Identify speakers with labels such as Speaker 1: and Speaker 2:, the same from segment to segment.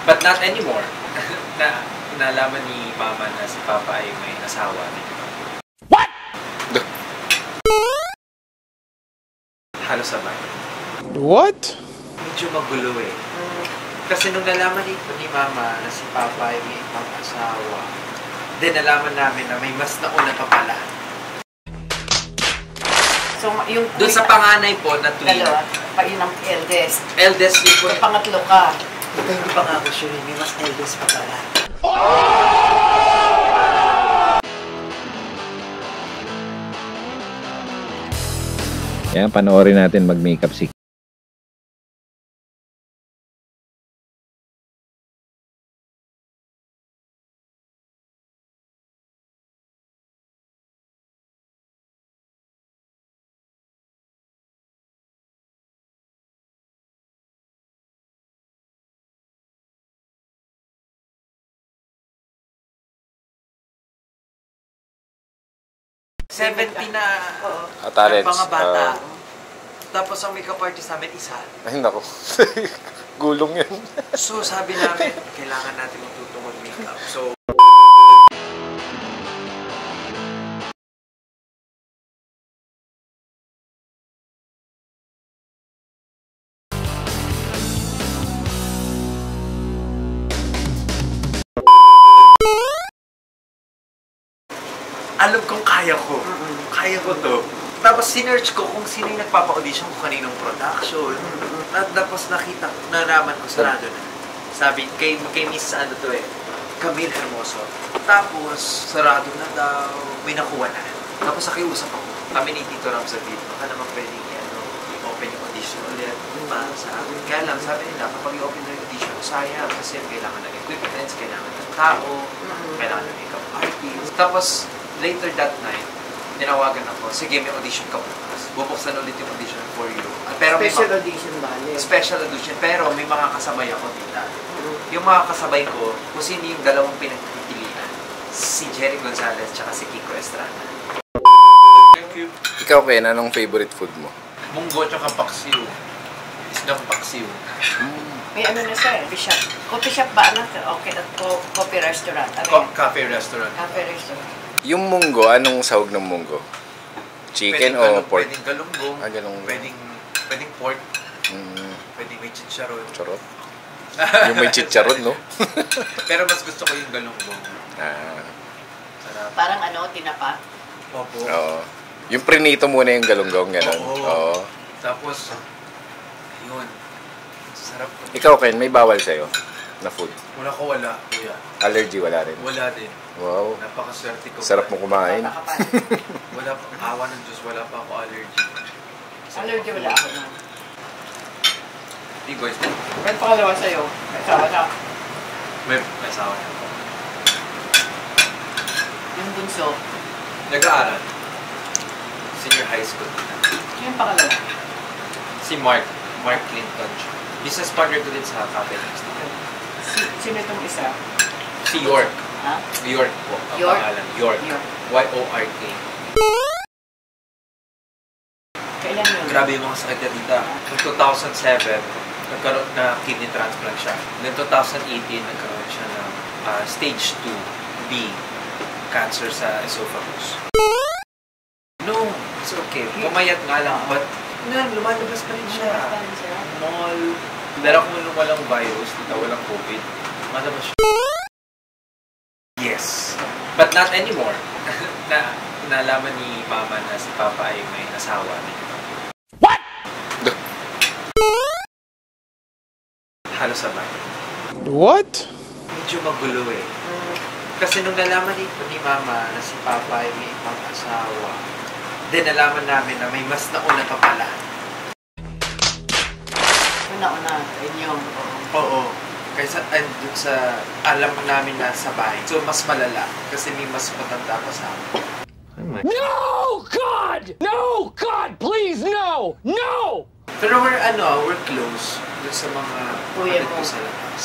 Speaker 1: But not anymore. Nalaman ni Mama na si Papa ay may asawa. What? Halos sabay.
Speaker 2: What?
Speaker 1: Medyo magulo eh. Kasi nung nalaman ni Mama na si Papa ay may ibang asawa, then nalaman namin na may mas nauna pa pala.
Speaker 3: So, yung
Speaker 1: doon sa panganay po na twin.
Speaker 3: Dalawa, pa yun ang eldest.
Speaker 1: Eldest yun po.
Speaker 3: So, pangatlo ka.
Speaker 1: Ito hindi pa nga ako sure, may mas eldest pa pala.
Speaker 4: Kaya panoorin natin mag-makeup si
Speaker 1: na
Speaker 4: talents.
Speaker 1: Mga bata. Tapos ang makeup artist namin, isa.
Speaker 4: Ay, nako. Gulong yan.
Speaker 1: So, sabi namin, kailangan natin matutong mag-makeup. So, alam kong kaya ko. Kaya ko to. Tapos sinearch ko kung sino yung nagpapa-audition kung kaninong production. At tapos naraman ko sarado na. Sabi, kay Miss ano to eh, Camille Hermoso. Tapos, sarado na daw, may nakuha na. Tapos nakiusap ako. Kami ni Tito Ram sa video, baka naman pwedeng i-open yung audition ulit. Para sa akin. Kaya lang, sabi nila, kapag i-open na yung audition, sayang. Kasi kailangan ng equipment, kailangan ng tao, kailangan ng makeup artist. Tapos, later that night, tinawagan ako, sige, may audition ka bukas. Bubuksan ulit yung audition for you. Pero
Speaker 3: special audition bale.
Speaker 1: Special audition, pero may mga kasabay ako dito. Yung mga kasabay ko, kung sino yung dalawang pinagpipilian. Si Jerry Gonzalez tsaka si Kiko Estrada. Thank you.
Speaker 4: Ikaw, Ken, anong favorite food mo?
Speaker 1: Munggo tsaka paksiw. Isdang paksiw.
Speaker 3: May ano na siya eh, coffee shop. Coffee shop ba? Ano? Okay, coffee restaurant.
Speaker 1: Cafe restaurant.
Speaker 3: Cafe restaurant.
Speaker 4: Yung munggo, anong sahog ng munggo? Chicken o pork?
Speaker 1: Pwedeng galunggong.
Speaker 4: Galunggong.
Speaker 1: Pwedeng pork. Pwedeng may chicharon.
Speaker 4: Charot? Yung may chicharon, no?
Speaker 1: Pero mas gusto ko yung galunggong.
Speaker 3: Sarap. Parang ano, tinapa?
Speaker 1: Opo.
Speaker 4: Oo. Yung prinito muna yung galunggong, gano'n. Oo.
Speaker 1: Tapos, yun. Sarap.
Speaker 4: Ikaw, Ken, may bawal sa'yo na food?
Speaker 1: Wala ko, wala. Kuya.
Speaker 4: Allergy, wala rin?
Speaker 1: Wala din.
Speaker 4: Wow.
Speaker 1: Napakaswerte ko.
Speaker 4: Sarap mo kumain.
Speaker 1: Wala pa, awa ng Diyos, wala pa ako allergy.
Speaker 3: Allergy wala ako na.
Speaker 1: Di guys.
Speaker 3: Pero pangalawa sa'yo, may asawa na.
Speaker 1: May asawa na.
Speaker 3: Yung bunso.
Speaker 1: Nag-aaral. Senior high school.
Speaker 3: Yung pangalawa.
Speaker 1: Si Mark Clinton. Business partner ko din sa Cafe Restaurant.
Speaker 3: Sino itong isa?
Speaker 1: Si York.
Speaker 3: Ha?
Speaker 1: York po. Ang
Speaker 3: York?
Speaker 1: pangalan. York. Y-O-R-K.
Speaker 3: Kailan yun?
Speaker 1: Grabe yung mga sakit niya dita. Noong 2007, nagkaroon na kidney transplant siya. Noong 2018, nagkaroon siya ng stage 2B cancer sa esophagus. No, it's okay. Pumayat nga lang, but lumalabas pa rin siya. Mall. Dala kung walang virus, walang COVID, malabas siya. Yes. But not anymore. Nalaman ni Mama na si Papa ay may asawa. What? Halos sabay.
Speaker 2: What?
Speaker 1: Medyo magulo eh. Kasi nung nalaman ni Mama na si Papa ay may ibang asawa, then nalaman namin na may mas nauna pa pala.
Speaker 3: Nauna, inyong.
Speaker 1: Oo. Kaysa andun sa alam namin na sa bahay. So mas malala kasi may mas matanda pa sa amin.
Speaker 2: No, God! No, God, please, no! No!
Speaker 1: Pero we're close dun sa mga
Speaker 3: Kuya
Speaker 1: kapatid
Speaker 3: mo.
Speaker 1: ko sa labas.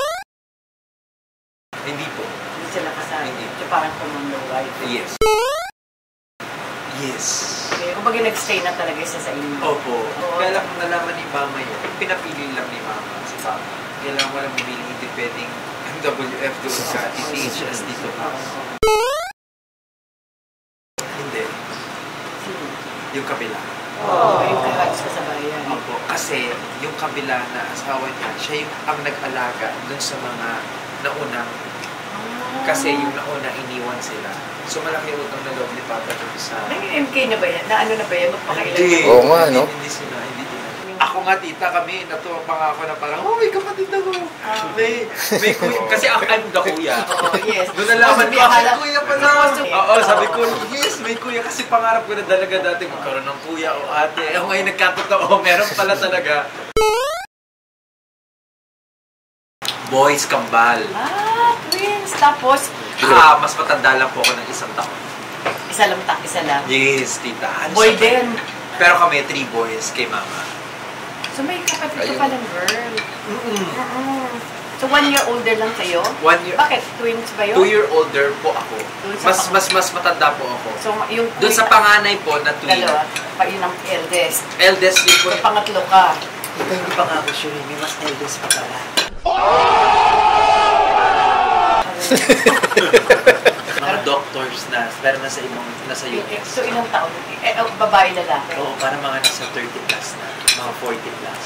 Speaker 1: Hindi po.
Speaker 3: Hindi sila kasal.
Speaker 1: Hindi.
Speaker 3: So parang pumundo, right?
Speaker 1: Yes. Yes.
Speaker 3: Okay. Kung Kumbaga nag-stay na talaga siya sa inyo.
Speaker 1: Opo. Kaya lang kung nalaman ni Mama yun, pinapili lang ni Mama si Papa. Kailangan walang mabili, hindi pwedeng MWF doon ka, TTHS dito pa. Hindi. Yung kabila.
Speaker 3: Yung kahats ka sa bayan.
Speaker 1: Opo. Kasi yung kabila na asawa niya, siya yung ang nag-alaga dun sa mga naunang. Kasi yung nauna iniwan sila. So malaki utang na loob ni Papa dun sa...
Speaker 3: Naging MK na ba yan? Na ano na ba yan? Magpakailan
Speaker 1: Hindi.
Speaker 3: na?
Speaker 4: Oo nga, no?
Speaker 1: Hindi sila. Ako nga tita kami, natuwa pa nga ako na parang, oh may kapatid ako. May kuya. Kasi I'm the kuya.
Speaker 3: Yes.
Speaker 1: Doon nalaman ko, kuya pala. Oo, sabi ko,
Speaker 3: Oo.
Speaker 1: yes, may kuya. Kasi pangarap ko na talaga dati magkaroon ng kuya o ate. Ako ngayon nagkatotoo, meron pala talaga. Boys Kambal.
Speaker 3: Twins. Tapos,
Speaker 1: Mas matanda lang po ako ng 1 taon.
Speaker 3: isa lang.
Speaker 1: Yes, tita.
Speaker 3: Boy din.
Speaker 1: Pero kami 3 boys kay mama.
Speaker 3: So may kapatid
Speaker 4: Ayun.
Speaker 3: ka palang girl. So 1 year older lang kayo?
Speaker 1: 1 year.
Speaker 3: Bakit? Twins ba yun?
Speaker 1: 2 year older po ako.
Speaker 3: Doon sa
Speaker 1: Mas matanda po ako.
Speaker 3: So yung
Speaker 1: Doon sa panganay po na twin.
Speaker 3: dalawa, pa yun ang eldest.
Speaker 1: Eldest yun po.
Speaker 3: So pangatlo ka.
Speaker 1: Ito hindi pa nga ako sure. May mas eldest pa pala. Mga doctors na, pero nasa US.
Speaker 3: So ilang taon? Babae lalaki?
Speaker 1: Oo, parang mga nasa 30 plus na. Mga 40 plus.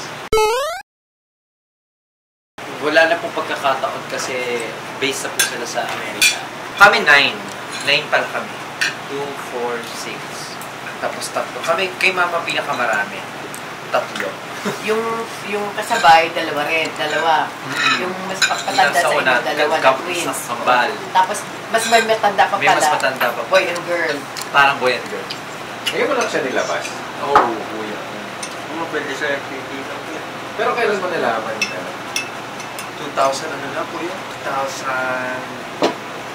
Speaker 1: Wala na pong pagkakataon kasi based na po sila sa Amerika. Kami 9. 9 pala kami. 2, 4, 6. Tapos 3. Kami, kay mama pinakamarami. 3.
Speaker 3: Yung kasabay, dalawa rin. Dalawa. Yung mas patanda sa inyo, dalawa na twins.
Speaker 1: Kambal.
Speaker 3: Tapos mas may matanda pa
Speaker 1: May
Speaker 3: pala.
Speaker 1: mas matanda pa.
Speaker 3: Boy and girl.
Speaker 1: Parang boy and girl.
Speaker 4: Ngayon mo lang siya nilabas.
Speaker 1: Oo, oh, kuya. Pwede sa FPP lang yan.
Speaker 4: Pero kailan mo nalaman na?
Speaker 1: 2000 ano na po yun? 2018.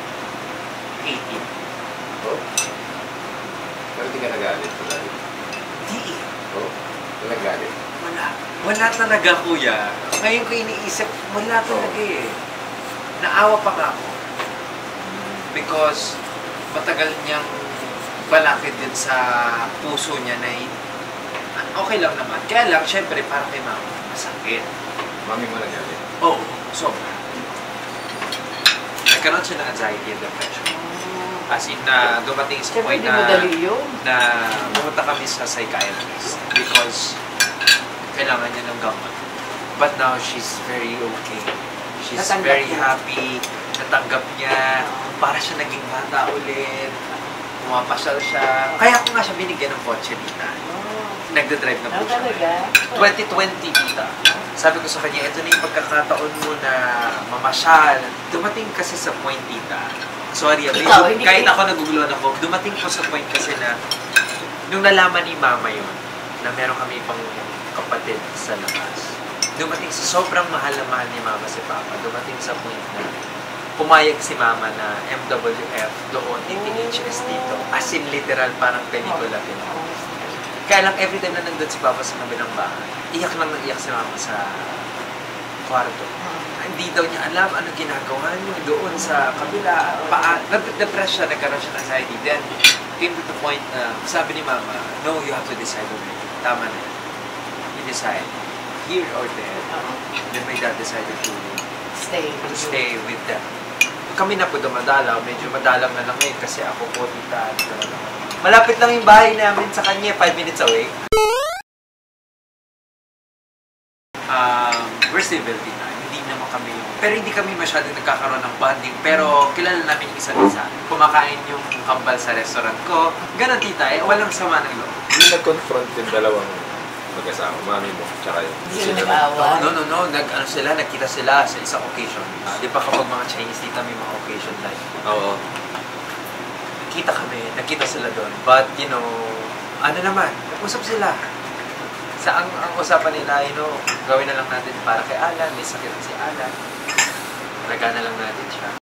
Speaker 4: Oh. Pero di ka nagalit ko dahil.
Speaker 1: Di eh.
Speaker 4: Oh. Di nagalit.
Speaker 1: Wala talaga kuya. Ngayon ko iniisip, wala talaga eh. Naawa pa nga ako. Because matagal niyang balakid din sa puso niya na okay lang naman. Kaya lang, syempre, para kay mama, masakit.
Speaker 4: Mami mo nagalit.
Speaker 1: Oo, sobra. Nagkaroon siya ng anxiety and depression. As in, dumating sa
Speaker 3: Siyempre,
Speaker 1: point
Speaker 3: di mo dali yun.
Speaker 1: na pumunta kami sa psychiatrist because kailangan niya ng gamot. But now, she's very okay. She's
Speaker 3: Natanggap
Speaker 1: very
Speaker 3: niya.
Speaker 1: happy. Natanggap niya. Para siya naging bata ulit. Pumapasyal siya. Kaya ko nga siya binigyan ng kotse, tita. Nagdadrive na po siya.
Speaker 3: Talaga?
Speaker 1: 2020, tita. Sabi ko sa kanya, ito na yung pagkakataon mo na mamasyal. Dumating kasi sa point, tita. Sorry, kahit ako naguguluhan ako, dumating po sa point kasi na nung nalaman ni mama yun, na meron kami pang kapatid sa labas. Dumating sa sobrang mahal na mahal ni mama si papa. Dumating sa point na pumayag si mama na MWF doon, TTHS dito. As in literal, parang pelikula din. Kaya lang, every time na nandun si papa sa kabilang bahay, iyak lang nang iyak si mama sa kwarto. Hindi daw niya alam ano ginagawa niyo doon sa kabila. Nag-depress siya, nagkaroon siya ng anxiety. Then, came to the point na sabi ni mama, no, you have to decide already. Tama na yun. You decide, here or there. Then my dad decided to stay with them. Kami na po dumadalaw, medyo madalang na lang ngayon kasi ako po, tita, malapit lang yung bahay namin sa kanya, 5 minutes away. We're still building na. Hindi naman kami pero hindi kami masyadong nagkakaroon ng bonding. Pero kilala namin yung isa't isa. Kumakain yung kambal sa restaurant ko. Ganon, tita, walang sama ng loob.
Speaker 4: Hindi nag-confront yung dalawang mag-asawa, mami mo, tsaka yung
Speaker 3: Hindi nag-aaway.
Speaker 1: No. Nagkita sila sa isang occasion. Di ba kapag mga Chinese, tita, may mga occasion like.
Speaker 4: Oo.
Speaker 1: Nakita sila doon. But, you know, ano naman, usap sila. Ang usapan nila, gawin na lang natin para kay Alan, may sakit si Alan. Alagaan na lang natin siya.